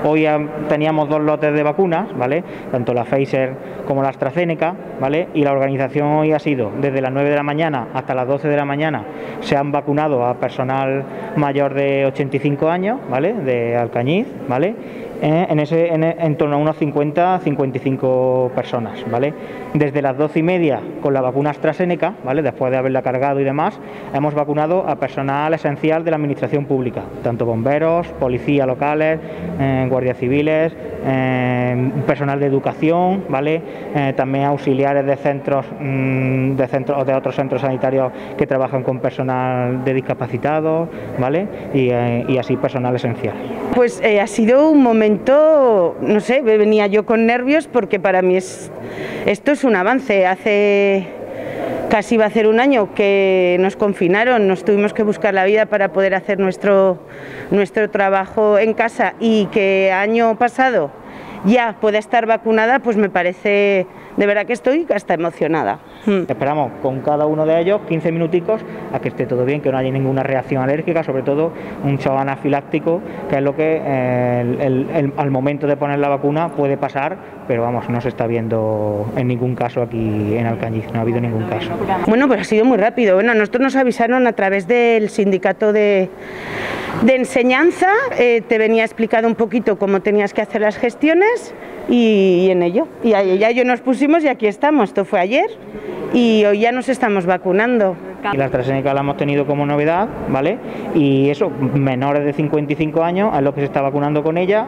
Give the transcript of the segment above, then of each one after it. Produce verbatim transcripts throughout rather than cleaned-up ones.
Hoy teníamos dos lotes de vacunas, ¿vale? Tanto la Pfizer como la AstraZeneca, ¿vale? Y la organización hoy ha sido desde las nueve de la mañana hasta las doce de la mañana se han vacunado a personal mayor de ochenta y cinco años, ¿vale? De Alcañiz, ¿vale? Eh, en, ese, en, en torno a unos cincuenta a cincuenta y cinco personas, ¿vale? Desde las doce y media con la vacuna AstraZeneca, ¿vale? Después de haberla cargado y demás, hemos vacunado a personal esencial de la administración pública, tanto bomberos, policías locales, eh, guardias civiles, eh, personal de educación, ¿vale? Eh, también auxiliares de centros, mmm, de centros o de otros centros sanitarios que trabajan con personal de discapacitados, ¿vale? Y, eh, y así personal esencial. Pues eh, ha sido un momento, no sé, venía yo con nervios porque para mí es, esto es un avance. Hace casi va a hacer un año que nos confinaron, nos tuvimos que buscar la vida para poder hacer nuestro, nuestro trabajo en casa, y que año pasado ya pueda estar vacunada, pues me parece, de verdad que estoy hasta emocionada. Esperamos con cada uno de ellos quince minuticos a que esté todo bien, que no haya ninguna reacción alérgica, sobre todo un shock anafiláctico, que es lo que eh, el, el, el, al momento de poner la vacuna puede pasar, pero vamos, no se está viendo en ningún caso aquí en Alcañiz, no ha habido ningún caso. Bueno, pues ha sido muy rápido. Bueno, nosotros nos avisaron a través del sindicato de, de enseñanza, eh, te venía explicado un poquito cómo tenías que hacer las gestiones y, y en ello. Y ahí ya yo nos pusimos y aquí estamos, esto fue ayer. Y hoy ya nos estamos vacunando. Y la AstraZeneca la hemos tenido como novedad, ¿vale? Y eso, menores de cincuenta y cinco años, es lo que se está vacunando con ella.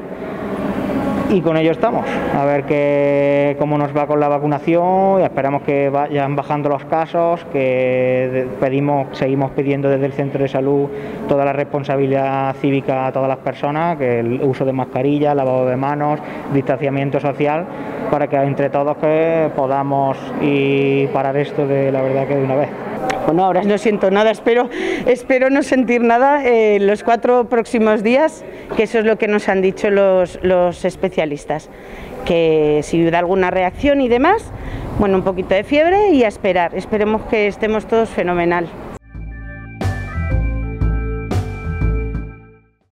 Y con ello estamos, a ver que, cómo nos va con la vacunación, y esperamos que vayan bajando los casos, que pedimos, seguimos pidiendo desde el centro de salud toda la responsabilidad cívica a todas las personas, que el uso de mascarilla, lavado de manos, distanciamiento social, para que entre todos que podamos y parar esto de la verdad que de una vez. Bueno, ahora no siento nada, espero, espero no sentir nada eh, los cuatro próximos días, que eso es lo que nos han dicho los, los especialistas, que si hubiera alguna reacción y demás, bueno, un poquito de fiebre y a esperar, esperemos que estemos todos fenomenal.